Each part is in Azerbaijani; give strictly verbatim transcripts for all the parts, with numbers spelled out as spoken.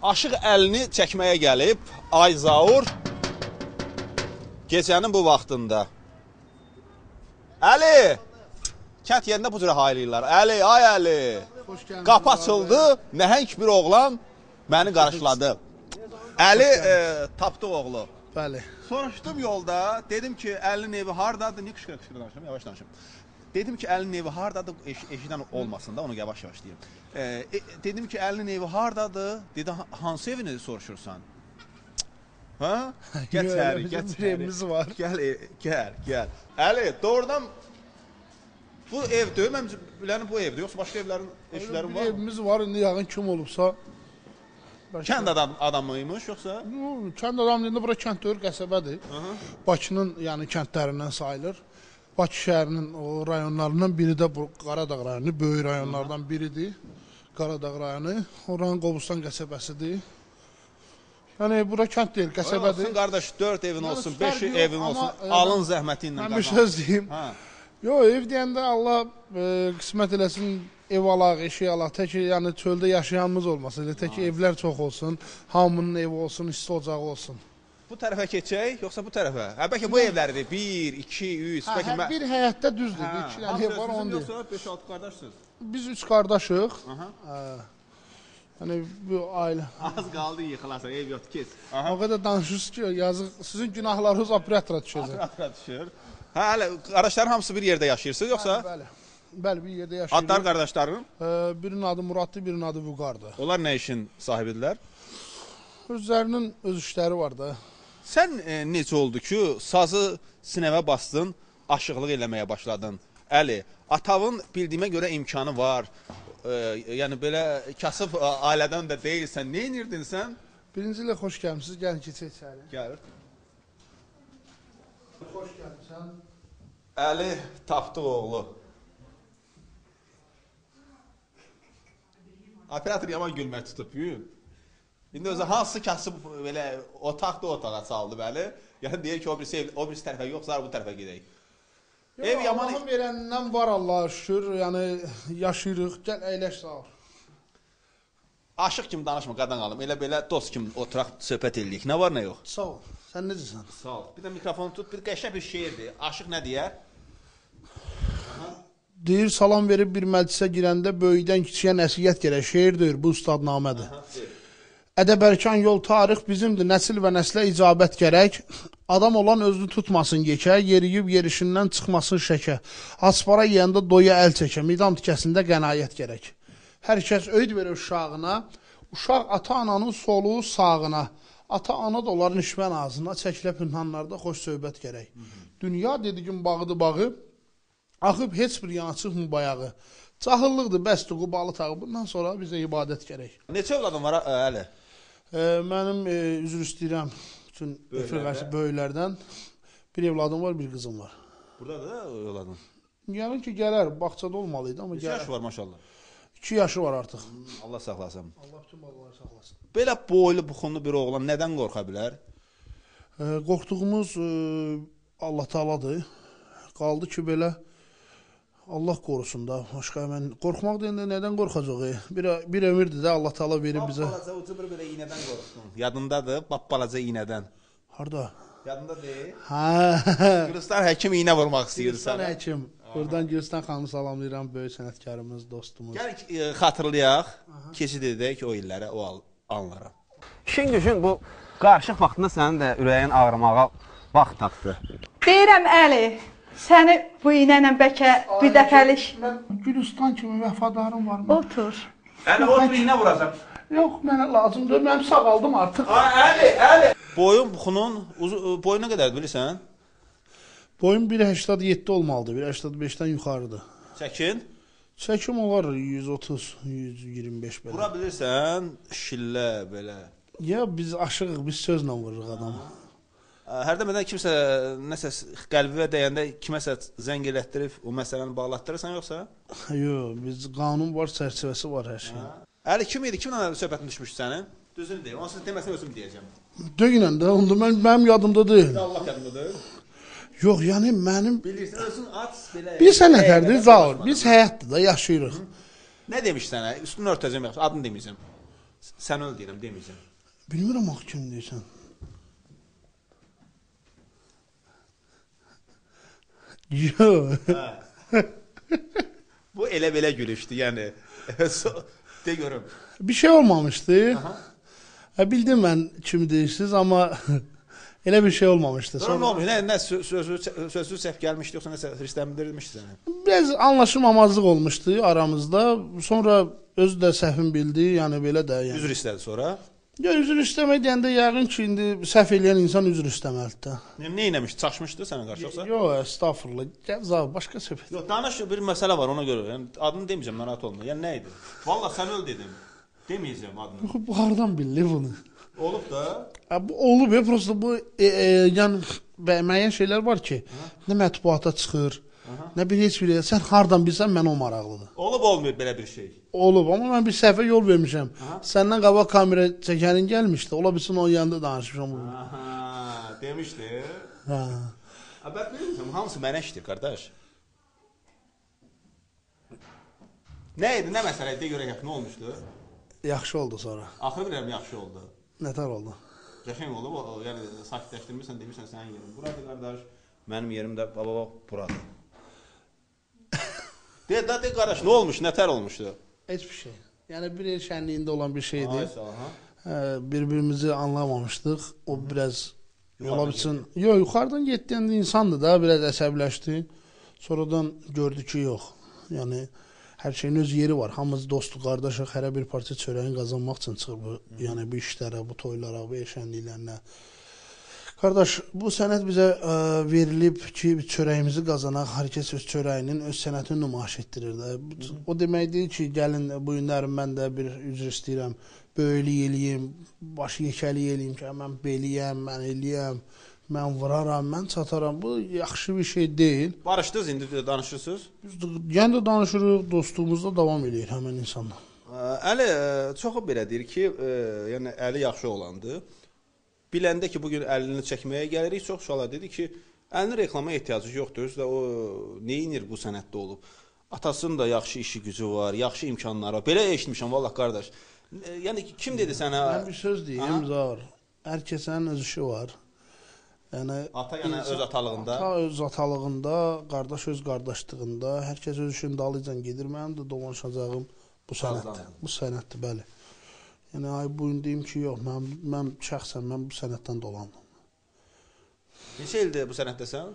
Aşıq əlini çəkməyə gəlib Ayzaur gecənin bu vaxtında. Əli! Kənd yerində bu cürə haylayırlar. Əli, ay Əli! Qapı açıldı, nəhəng bir oğlan məni qarşıladı. Əli e, tapdıq oğlu. Bəli. Soruşdum yolda, dedim ki, Əlinin evi hardadır? Niyə qışqırıq-qışqırıq danışım? Yavaş danışım. Dedim ki, Əlinin evi hardadır? Eş eşidən olmasın da, onu yavaş-yavaş deyim. E, e, dedim ki, Əlinin evi hardadır? Dedi, hansı evini soruşursan? Ha? Gəl çəri, gəl çəri. Evimiz var. Gəl, e, gəl, gəl. Əli, doğrudan bu evdir, mən bilən bu evdir, yoxsa başqa evlərin, eşlərin var mı? Evimiz var, indi yağın kim olubsa. Kənd adam, adamıymış, yoxsa? Kənd adam deyəndə bura kənd deyil, qəsəbədir. Bakının yəni kəndlərindən sayılır. Bakı şəhərinin o rayonlarından biri də bu Qaradağ rayonu, böyük rayonlardan biridir. Qaradağ rayonu, oranın Qobustan qəsəbəsidir. Yəni bura kənd deyil, qəsəbədir. Olsun qardaş, dörd evin olsun, beş evin olsun, alın zəhməti ilə qazan. Mən bir söz deyim. Yox, ev deyəndə Allah e, qismət eləsin, ev alaq, eşik alaq, tək ki, yəni çöldə yaşayanımız olmasın, elə tək ki, evlər çox olsun, hamının evi olsun, isti ocağı olsun. Bu tərəfə keçək, yoxsa bu tərəfə? Hə, bəlkə bu evləridir, bir, iki, üç, hə, bəlkə hə, bir həyətdə düzdür, hə, iki dənə ev var, onu deyil. Yoxsa beş altı qardaşsınız? Biz üç qardaşıq. Hə. Yəni, bu ailə. Az qaldı yıxılarsa, ev yoxdur, keç. O qədər danışırsınız ki, yazıq, sizin günahlarınız operatora düşəcək. Operatora düşür. Hə, hələ, qardaşların hamısı bir yerdə yaşayırsınız, yoxsa? Bəli, bəli, bir yerdə yaşayırıq. Adlar qardaşların? Birinin adı Muraddır, birinin adı Vüqardır. Onlar nə işin sahibidirlər? Özlərinin öz işləri var da. Sən e, necə oldu ki, sazı sinəvə bastın, aşıqlıq eləməyə başladın? Əli, atavın bildiyimə görə imkanı var. E, yəni belə kasıb ailədən də deyilsən. Nə inirdin sən? Birinci ilə xoş gəlmişsiniz, gəlin keçək içəri. Gəlir. Xoş gəlmişsən. Əli tapdıq oğlu. Operator yaman gülmək tutub, yuyun. İndi özü hansı kasıb belə otaq da otağa saldı bəli. Yəni deyir ki, o birisi, ev, o birisi tərəfə yoxsa bu tərəfə gedək. Yox, ev yaman... Allahın verəndən var Allah'a şükür, yəni yaşayırıq, gəl əyləş sağ ol. Aşıq kimi danışma, qadan qalım, elə belə dost kimi oturaq, söhbət edirik. Nə var, nə yox? Sağ ol, sən necəsən? Sağ ol. Bir də mikrofonu tut, bir qəşəng bir şeirdir. Aşıq nə deyər? Deyir, salam verib bir məclisə girəndə böyükdən kiçiyə nəsiyyət gərək, şeir deyir, bu ustadnamədir. Ədəbərkan yol tarix bizimdir, nəsil və nəslə icabət gərək. Adam olan özünü tutmasın yekə, yeriyib yerişindən çıxmasın şəkə. Aspara yeyəndə doya əl çəkə, midam tikəsində qənaət gərək. Hər kəs öyüd verir uşağına, uşaq ata-ananın soluğu sağına. Ata-ana da onların işmən ağzına, çəkilə pünhanlarda xoş söhbət gərək. Dünya dediğim bağıdır bağı, axıb heç bir yana çıxmı bayağı. Cahıllıqdır, bəsdir, qubalı tağı, bundan sonra bizə ibadət gərək. Neçə övladın var, Əli? E, mənim e, üzr istəyirəm bütün efirqəsi böyüklərdən. Bir evladım var, bir qızım var. Burada da övladın? Yəni ki, gələr, bağçada olmalıydı, amma gələr. Neçə yaşı var maşallah? İki yaşı var artıq. Allah saxlasın. Allah bütün balaları saxlasın. Belə boylu, buxunlu bir oğlan nədən qorxa bilər? E, qorxduğumuz e, Allah Taaladır. Qaldı ki, belə Allah qorusun da. Başqa mən qorxmaq deyəndə nədən qorxacaq? E? Bir, bir ömürdür də Allah Taala verib bizə. Babbalaca ucu bir belə iynədən qorxdun. Yadındadır, babbalaca iynədən. Harda? Yadında deyil. Hə. Gülistan həkim iynə vurmaq istəyir Gülistan həkim. Buradan Gülistan xanımı salamlayıram, böyük sənətkarımız, dostumuz. Gəl e, xatırlayaq, keçid edək o illərə, o anlara. İşin düşün, bu qarışıq vaxtında sənin də ürəyin ağrımağa vaxt tapdı. Deyirəm Əli, səni bu iynə bəlkə bir dəfəlik... Mən Gülistan kimi vəfadarım var mı? Otur. Əli, otur iynə vuracaq. Yox, mənə lazımdır, mən sağaldım artıq. Əli, Əli! Boyun, buxunun, boyu nə qədərdir bilirsən? Boyum bir səksən yeddi olmalıdır, bir səksən beşdən yuxarıdır. Çəkin? Çəkim olar yüz otuz, yüz iyirmi beş belə. Vura bilirsən, şillə belə. Ya biz aşığıq, biz sözlə vururuq adamı. Hərdən mədən kimsə, nəsə qəlbivə dəyəndə kiməsə zəng elətdirib, o məsələni bağlatdırırsan yoxsa? Yox, biz qanun var, çərçivəsi var hər şey. Əli, kim idi, kimlə söhbətin düşmüşdü sənin? Düzünü deyim, onsuz deməsən özüm deyəcəm. Döynən də, onda mən, mənim yadımda deyil. Allah yadımda deyil. Yox, yəni mənim... Bilirsən, özün at belə... Biz sənətlərdir, zavur, biz həyatdır da, yaşayırıq. Nə demiş sənə? Üstünü örtəcəm yaxşı, adını deməyəcəm. Sən öl deyirəm, deməyəcəm. Bilmirəm axı kim deyirsən. Yox. Bu elə belə gülüşdü, yəni. De görüm. Bir şey olmamışdı. Aha. Ha, bildim mən kim deyirsiniz, amma elə bir şey olmamışdı. Sonra nə olmuş? Nə, nə sözlü sözlü səhv gəlmişdi, yoxsa nəsə hirsləndirmişdi səni? Biraz anlaşılmamazlıq olmuşdu aramızda. Sonra özü də səhvim bildi, yəni belə də. Yəni. Üzr istədi sonra. Ya üzr istəmək deyəndə yəqin ki, indi səhv eləyən insan üzr istəməlidir də. Nə, nə eləmişdi? Çaşmışdı sənə qarşı yoxsa? Yox, estağfurullah. Gəl, başqa söhbət. Yox, danış, bir məsələ var ona görə. Yəni adını deməyəcəm, narahat olma. Yəni nə idi? Vallahi sən öl dedim. Deməyəcəm adını. Yox, bu hardan bildi bunu? Olub da. Ha, bu olub ya, prosta bu e, e, yəni müəyyən şeylər var ki, Aha. nə mətbuata çıxır, Aha. nə bir heç bir. Sən hardan bilsən mən o maraqlıdır. Olub olmuyor belə bir şey. Olub, amma mən bir səhvə yol vermişəm. Aha. Səndən qabaq kamera çəkənin gəlmişdi. Ola bilsin onun yanında danışmışam bunu. Aha, demişdi. Hə. Ha, bak bilmirəm, hamısı mənə işdir, qardaş. Nə idi, nə məsələ idi, görək nə olmuşdu? Yaxşı oldu sonra. Axırı bilirəm, yaxşı oldu. Nətər oldu? Qəşəng oldu, o, yəni sakitləşdirmirsən, demirsən sənin yerin. Buradır, qardaş. Mənim yerim də baba bax buradır. De, da, de, qardaş, nə olmuş, nətər olmuşdu? Heç bir şey. Yəni bir el şənliyində olan bir şeydir. Ay, sağ ol, ha. Hə, bir-birimizi anlamamışdıq. O Hı -hı. biraz yola bitsin. Yox, yuxarıdan getdiyəndə insandır da, biraz əsəbləşdi. Sonradan gördü ki, yox. Yəni hər şeyin öz yeri var. Hamımız dostuq, qardaşıq. Hərə bir parça çörəyin qazanmaq üçün çıxır bu, Hı -hı. yəni bu işlərə, bu toylara, bu şənliklərinə. Qardaş, bu sənət bizə ə, verilib ki, çörəyimizi qazanaq, hər kəs öz çörəyinin, öz sənətini nümayiş etdirir də. O demək deyil ki, gəlin bu günlərim mən də bir üzr istəyirəm, böyülük eləyim, başı yekəlik eləyim ki, mən beliyəm, mən eləyəm, mən vuraram, mən çataram. Bu yaxşı bir şey deyil. Barışdınız, indi də danışırsınız? Biz yəni də danışırıq, dostluğumuzda davam eləyir həmin insanla. Əli, çoxu belə deyir ki, ə, yəni Əli yaxşı olandı. Biləndə ki, bugün əlini çəkməyə gəlirik, çox uşaqlar dedi ki, əlini reklama ehtiyacı yoxdur, özü də o neyinir bu sənətdə olub. Atasının da yaxşı işi gücü var, yaxşı imkanları var. Belə eşitmişəm, vallah qardaş. Yəni kim dedi sənə? Mən bir söz deyim, Zahir. Hər kəsin öz işi var. Yəni ata yəni öz atalığında, ata öz atalığında, qardaş öz qardaşlığında, hər kəs öz işinin dalıyca gedir. Mənim də dolanışacağım bu sənətdir. Bu sənətdir, bəli. Yəni ay bu gün deyim ki, yox, mən mən şəxsən mən bu sənətdən dolandım. Neçə ildir bu sənətdəsən?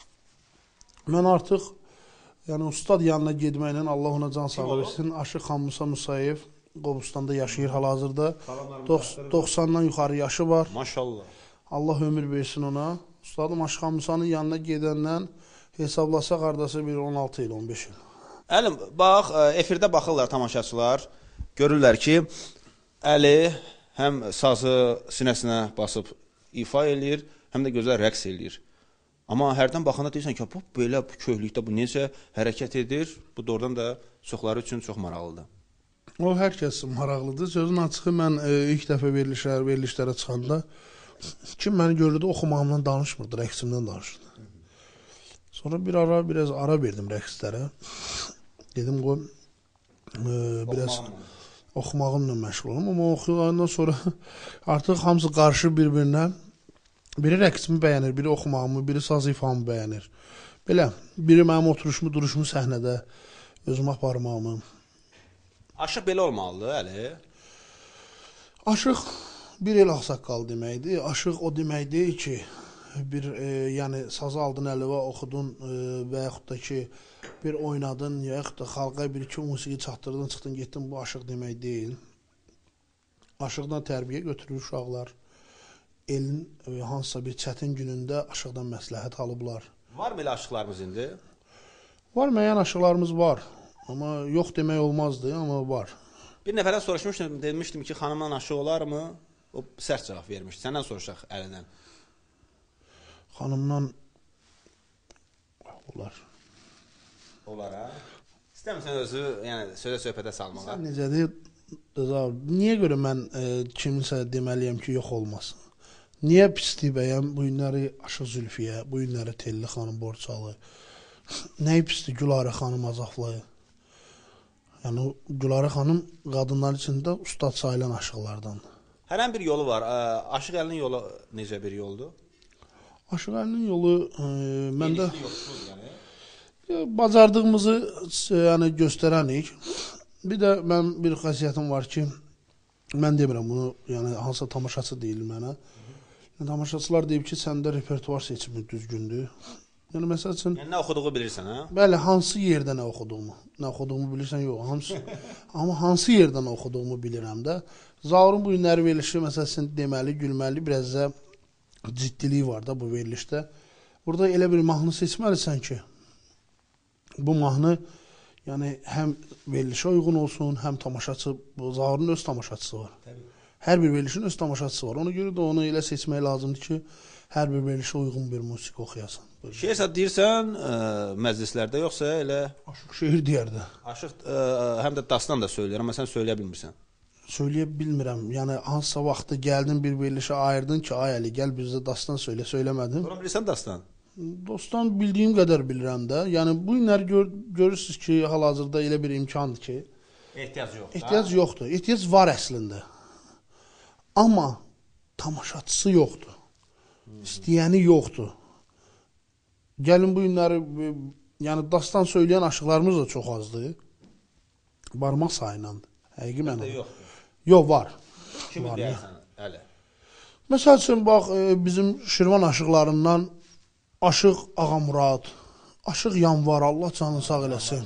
Mən artıq yəni ustad yanına getməklə Allah ona can sağlığı versin. Aşıq Xan Musa Musayev Qobustanda yaşayır hal-hazırda. doxsandan yuxarı yaşı var. Maşallah. Allah ömür versin ona. Ustadım Aşıq Xan Musanın yanına gedəndən hesablasa qardaşı bir on altı il, on beş il. Əlim, bax, efirdə baxırlar tamaşaçılar. Görürlər ki, Əli həm sazı sinəsinə basıb ifa eləyir, həm də gözəl rəqs eləyir. Amma hərdən baxanda deyirsən ki, bu belə bu köhlükdə bu necə hərəkət edir? Bu doğrudan da çoxları üçün çox maraqlıdır. O hər kəs maraqlıdır. Sözün açığı mən e, ilk dəfə verilişlər, verilişlərə çıxanda kim məni görürdü, oxumağımdan danışmırdı, rəqsimdən danışırdı. Sonra bir ara biraz ara verdim rəqslərə. Dedim qoy e, biraz oxumağımla məşğul olum, amma oxuyandan sonra artıq hamısı qarşı bir-birinə. Biri rəqsimi bəyənir, biri oxumağımı, biri saz ifamı bəyənir. Belə, biri mənim oturuşumu, duruşumu səhnədə, özümə aparmağımı. Aşıq belə olmalıdır, Əli? Aşıq bir el ağsaqqal deməkdir. Aşıq o demək deyil ki, bir e, yəni sazı aldın əliva oxudun e, və yaxud da ki bir oynadın, yaxud da xalqa bir-iki musiqi çatdırdın, çıxdın, getdin, bu aşıq demək deyil. Aşıqdan tərbiyə götürür uşaqlar. Elin e, hansısa bir çətin günündə aşıqdan məsləhət alıblar. Var mı elə aşıqlarımız indi? Var, müəyyən aşıqlarımız var. Amma yox demək olmazdı, amma var. Bir nəfərdən soruşmuştum, demişdim ki, xanımdan aşıq olarmı? O sərt cavab vermişdi. Səndən soruşaq Əlidən. Xanımdan olar. Olar, ha? İstəmirsən özü, yəni sözə söhbətə salmağa. Sən necədir? Niyə görə mən e, kiminsə deməliyəm ki, yox olmasın? Niyə pislik bəyəm bu günləri Aşıq Zülfiyə, bu günləri Telli xanım Borçalı, nəyi pislik Gülarə xanım Azaflı? Yəni Gülarə xanım qadınlar içində ustad sayılan aşıqlardandır. Hər hansı bir yolu var. Ə, Aşıq Əlinin yolu necə bir yoldur? Aşıq Əlinin yolu e, məndə Genişli yolsuz yəni. e, bacardığımızı e, yəni göstərənik. Bir də mən bir xasiyyətim var ki, mən demirəm bunu, yəni hansısa tamaşaçı deyil mənə. Yəni, tamaşaçılar deyib ki, səndə repertuar seçimi düzgündür. Yəni məsəl üçün, Yəni nə oxuduğu bilirsən, hə? bəli, hansı yerdə nə oxuduğumu, nə oxuduğumu bilirsən, yox, hamısı, amma hansı yerdən oxuduğumu bilirəm də. Zaurun bu günləri verilişi, məsələn, deməli, gülməli, biraz da ciddilik var da bu verilişdə. Burada elə bir mahnı seçməlisən ki, bu mahnı yəni həm verilişə uyğun olsun, həm tamaşaçı, bu Zaurun öz tamaşaçısı var. Təbii. Hər bir verilişin öz tamaşaçısı var. Ona görə də onu elə seçmək lazımdır ki, hər bir verilişə uyğun bir musiqi oxuyasan. Şeirsə deyirsən, ə, məclislərdə yoxsa elə Aşıq şeir deyərdə. aşıq ə, həm də dastan da söyləyir, amma sən söyləyə bilmirsən. Söyləyə bilmirəm. Yəni hansısa vaxtda gəldin bir verilişə ayırdın ki, ay Əli, gəl bizdə dastan söylə, söyləmədin. Sonra bilirsən dastan? Dostdan bildiyim qədər bilirəm də. Yəni bu günləri gör, görürsüz ki, hal-hazırda elə bir imkandır ki, Ehtiyac yoxdur. ehtiyac yoxdur. Ehtiyac var əslində. Amma tamaşaçısı yoxdur. İstəyəni yoxdur. Gəlin bu günləri, yəni dastan söyləyən aşıqlarımız da çox azdır. Barmaq sayınandır. Həqiqi mənada. Yoxdur. Yox, var. Kimi Var, deyirsən, Əli? Məsəl üçün, bax, e, bizim Şirvan aşıqlarından Aşıq Ağamurad, Aşıq Yanvar, Allah canını sağ eləsin.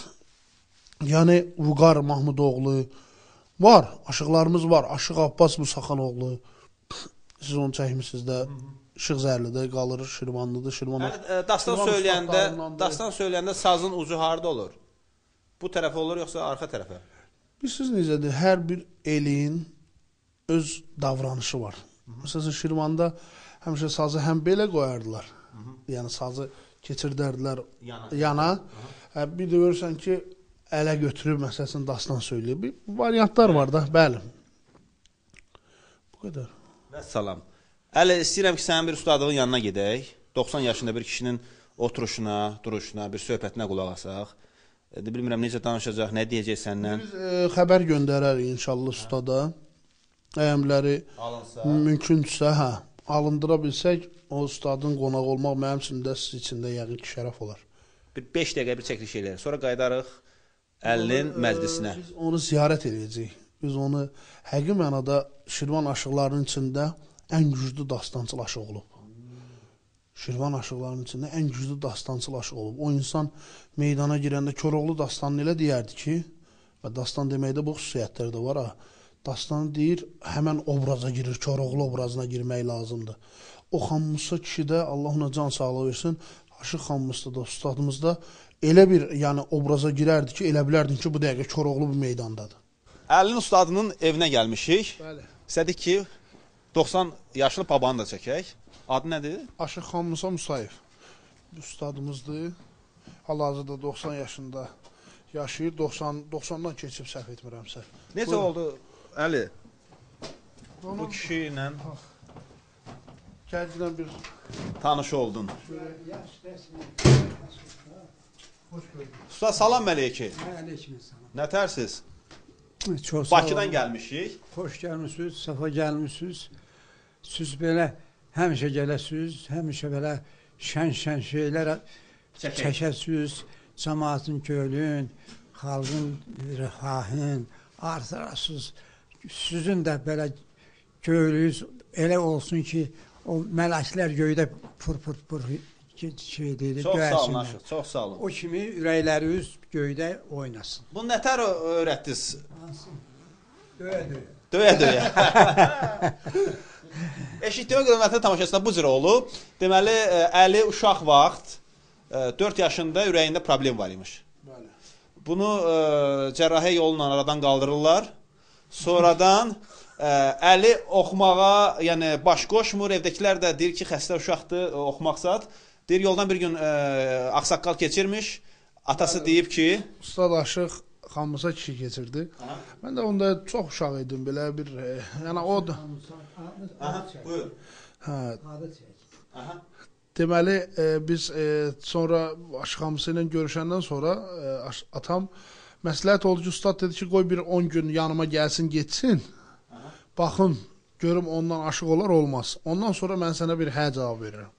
Yəni, Vüqar Mahmudoğlu var, aşıqlarımız var. Aşıq Abbas Musaxanoğlu, siz onu çəkmişsiniz də, Işıq Zərlidə qalır, Şirvanlıdır, Şirvan... Yəni, ə, dastan Şirvan söyləyəndə, ustadlarındandır. dastan söyləyəndə sazın ucu harda olur? Bu tərəfə olur yoxsa arxa tərəfə? Bilirsiniz necədir? Hər bir elin öz davranışı var. Məsələn, Şirvanda həmişə sazı həm belə qoyardılar. Hı -hı. Yəni, sazı keçirdərdilər yana. yana. Hə, bir də görürsən ki, ələ götürüb, məsələn, dastan söyləyib. Bir variantlar var da, bəli. Bu qədər. Və salam. Əli, istəyirəm ki, sənin bir ustadığın yanına gedək. doxsan yaşında bir kişinin oturuşuna, duruşuna, bir söhbətinə qulaq asaq. E, bilmirəm necə danışacaq, nə deyəcək səndən? Biz e, xəbər göndərərik inşallah ustada. Əyəmləri Alınsa. mümkündürsə, hə, alındıra bilsək, o ustadın qonaq olmaq mənim üçün də siz üçün də yəqin ki, şərəf olar. Bir beş dəqiqə bir çəkiliş eləyək. Sonra qayıdarıq Əlinin məclisinə. Biz onu ziyarət edəcəyik. Biz onu həqiqi mənada Şirvan aşıqlarının içində ən güclü dastancıl aşıq olub. Şirvan aşıqlarının içində ən güclü dastancıl aşıq olub. O insan meydana girəndə Koroğlu dastanını elə deyərdi ki, və dastan deməkdə bu xüsusiyyətlər də var ha. Dastanı deyir, həmən obraza girir, Koroğlu obrazına girmək lazımdır. O Xanmusa kişi də, Allah ona can sağlığı versin, Aşıq Xanmusda da, ustadımızda elə bir yəni obraza girərdi ki, elə bilərdin ki, bu dəqiqə Koroğlu bu meydandadır. Əlinin ustadının evinə gəlmişik. Bəli. İstədik ki, doxsan yaşlı babanı da çəkək. Adı nədir? Aşıq Xanmusa Musayev ustadımızdır. Hal-hazırda doxsan yaşında yaşayır. doxsan doxsandan keçib səhv etmirəmsə. Necə Buyurun. oldu Əli? Onun Bu kişi ilə gəldidən bir tanış oldun. Usta salam əleyki. Aleykümselam. Nətərsiz? Çox sağ Bakıdan olun. gəlmişik. Xoş gəlmisiniz, səfa gəlmisiniz. Siz belə həmişə gələsiniz, həmişə belə şən-şən şeylər Çəkək. çəkəsiniz. Cəmaatın kölün, xalqın rifahın artırasınız. Sizin də belə köylüyüz elə olsun ki, o mələklər göydə pır pır pır şey deyir, Çox sağ olun, göyəsinlər. Aşıq, çox sağ olun. O kimi ürəkləriniz göydə oynasın. Bu nətər öyrətdiniz? Döyə döyə. Döyə döyə. Eşitdiyimə görə mətn tamaşasında bu cür olub. Deməli, Əli uşaq vaxt dörd yaşında ürəyində problem var imiş. bəli. Bunu ə, cərrahiyyə yolla aradan qaldırırlar. Sonradan ə, Əli oxumağa, yəni baş qoşmur. Evdəkilər də deyir ki, xəstə uşaqdır, oxumaqsat. Deyir, yoldan bir gün ə, ağsaqqal keçirmiş. Atası deyib ki, Ustad Aşıq Xanmusa kişi keçirdi. Aha. Mən də onda çox uşaq idim, belə bir, e, yəni o da, aha, buyur. hə, Aha. deməli e, biz e, sonra Aşıq Xanmusa ilə görüşəndən sonra e, aş- atam Məsləhət oldu ki, ustad dedi ki, qoy bir on gün yanıma gəlsin, getsin. Baxın, görüm ondan aşıq olar, olmaz. Ondan sonra mən sənə bir hə cavab verirəm.